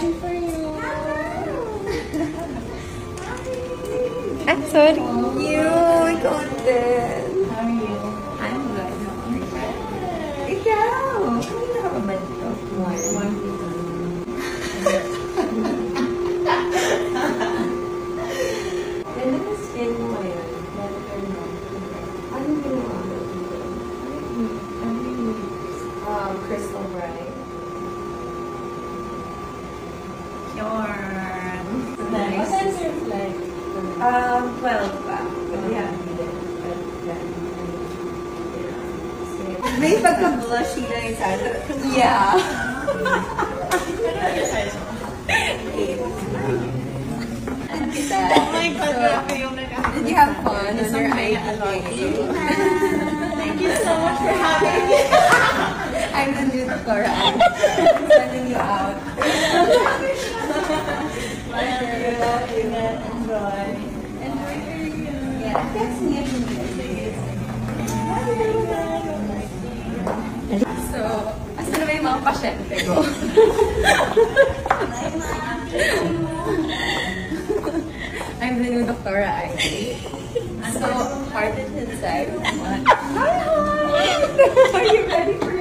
Happy for you. I'm so cute. Ikaw din. How are you? I'm good. Ikaw. Kanina ka pa ba dito? One. Ganda na skin mo ngayon. Ano ginawa mo dito? Crystal bright. Yarn. Nice. What time's your flight? 12 pa. But yeah, may pagka-blushy na yung sana. Yeah. Kita. Oh my God, grabe yung nag-ahit. Did you have fun on your Aivee? Thank you so much for having me. I'm the new Cora. I'm sending you out. Enjoy. Enjoy for you. Yeah, that's me. So, asan na ba yung mga pasyente ko? I'm the new Dr. Aivee. So, heart and inside. Hi, hon! Are you ready for